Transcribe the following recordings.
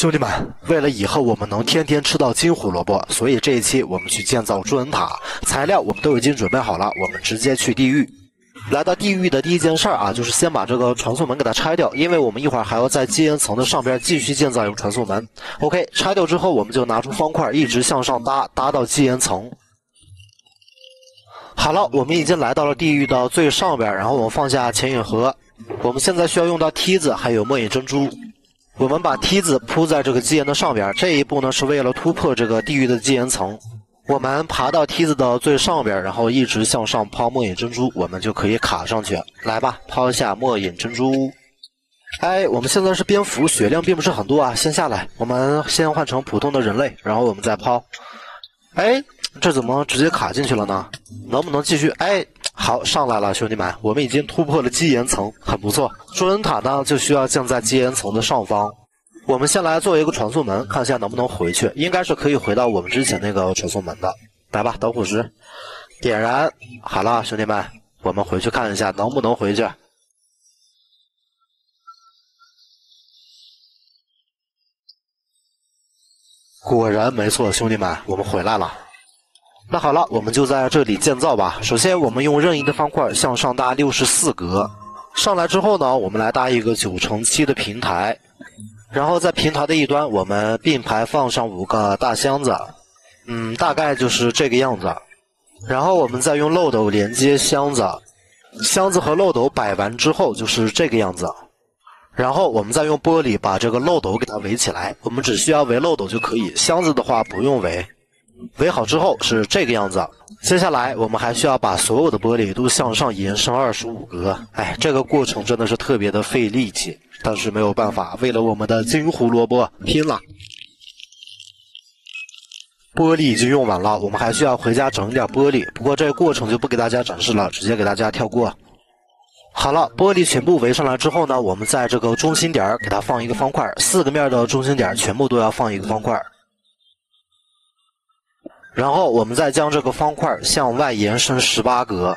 兄弟们，为了以后我们能天天吃到金胡萝卜，所以这一期我们去建造朱恩塔。材料我们都已经准备好了，我们直接去地狱。来到地狱的第一件事啊，就是先把这个传送门给它拆掉，因为我们一会儿还要在基岩层的上边继续建造一个传送门。OK， 拆掉之后，我们就拿出方块，一直向上搭，搭到基岩层。好了，我们已经来到了地狱的最上边，然后我们放下潜影盒。我们现在需要用到梯子，还有末影珍珠。我们把梯子铺在这个基岩的上边，这一步呢是为了突破这个地狱的基岩层。我们爬到梯子的最上边，然后一直向上抛末影珍珠，我们就可以卡上去。来吧，抛一下末影珍珠。哎，我们现在是蝙蝠，血量并不是很多啊，先下来。我们先换成普通的人类，然后我们再抛。哎，这怎么直接卡进去了呢？能不能继续？哎，好，上来了，兄弟们，我们已经突破了基岩层，很不错。朱恩塔呢，就需要建在基岩层的上方。我们先来做一个传送门，看一下能不能回去，应该是可以回到我们之前那个传送门的。来吧，导火石，点燃，好了，兄弟们，我们回去看一下能不能回去。果然没错，兄弟们，我们回来了。那好了，我们就在这里建造吧。首先，我们用任意的方块向上搭64格。上来之后呢，我们来搭一个9×7的平台，然后在平台的一端，我们并排放上5个大箱子，大概就是这个样子。然后我们再用漏斗连接箱子，箱子和漏斗摆完之后就是这个样子。然后我们再用玻璃把这个漏斗给它围起来，我们只需要围漏斗就可以，箱子的话不用围。围好之后是这个样子。接下来我们还需要把所有的玻璃都向上延伸25格。哎，这个过程真的是特别的费力气，但是没有办法，为了我们的金胡萝卜拼了。玻璃已经用完了，我们还需要回家整点玻璃，不过这个过程就不给大家展示了，直接给大家跳过。好了，玻璃全部围上来之后呢，我们在这个中心点给它放一个方块，4个面的中心点全部都要放一个方块。然后我们再将这个方块向外延伸18格。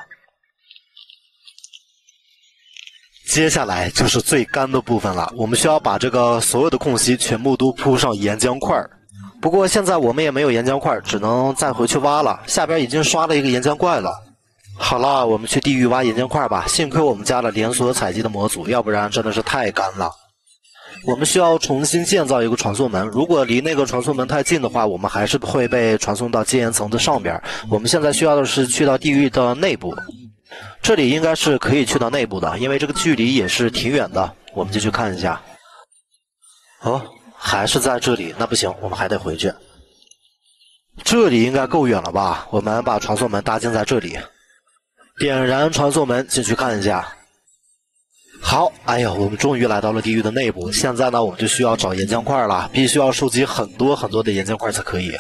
接下来就是最干的部分了，我们需要把这个所有的空隙全部都铺上岩浆块。不过现在我们也没有岩浆块，只能再回去挖了。下边已经刷了一个岩浆怪了。好了，我们去地狱挖岩浆块吧。幸亏我们加了连锁采集的模组，要不然真的是太干了。我们需要重新建造一个传送门，如果离那个传送门太近的话，我们还是会被传送到基岩层的上边。我们现在需要的是去到地狱的内部，这里应该是可以去到内部的，因为这个距离也是挺远的。我们就去看一下。哦，还是在这里，那不行，我们还得回去。这里应该够远了吧？我们把传送门搭建在这里，点燃传送门进去看一下。好，哎呀，我们终于来到了地狱的内部。现在呢，我们就需要找岩浆块了，必须要收集很多很多的岩浆块才可以。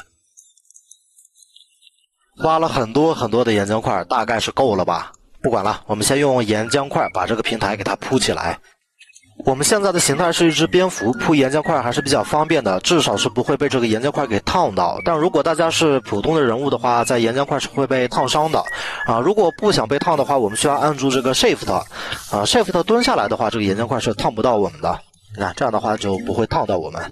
挖了很多很多的岩浆块，大概是够了吧？不管了，我们先用岩浆块把这个平台给它铺起来。我们现在的形态是一只蝙蝠，铺岩浆块还是比较方便的，至少是不会被这个岩浆块给烫到。但如果大家是普通的人物的话，在岩浆块是会被烫伤的啊。如果不想被烫的话，我们需要按住这个 Shift，Shift 蹲下来的话，这个岩浆块是烫不到我们的。那这样的话就不会烫到我们。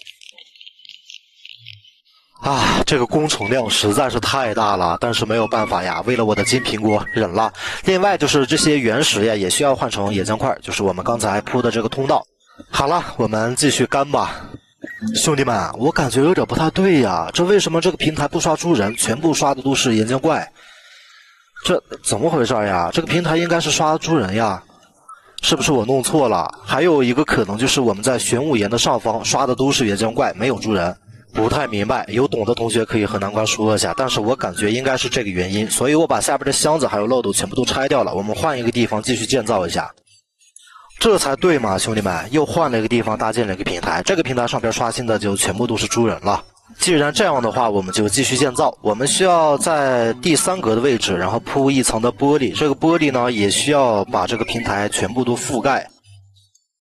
啊，这个工程量实在是太大了，但是没有办法呀，为了我的金苹果忍了。另外就是这些原石呀，也需要换成岩浆块，就是我们刚才铺的这个通道。好了，我们继续干吧。兄弟们，我感觉有点不太对呀，这为什么这个平台不刷猪人，全部刷的都是岩浆怪？这怎么回事呀？这个平台应该是刷猪人呀，是不是我弄错了？还有一个可能就是我们在玄武岩的上方刷的都是岩浆怪，没有猪人。不太明白，有懂的同学可以和南瓜说一下，但是我感觉应该是这个原因，所以我把下边的箱子还有漏斗全部都拆掉了，我们换一个地方继续建造一下，这才对嘛，兄弟们，又换了一个地方搭建了一个平台，这个平台上边刷新的就全部都是猪人了。既然这样的话，我们就继续建造，我们需要在第3格的位置，然后铺一层的玻璃，这个玻璃呢也需要把这个平台全部都覆盖。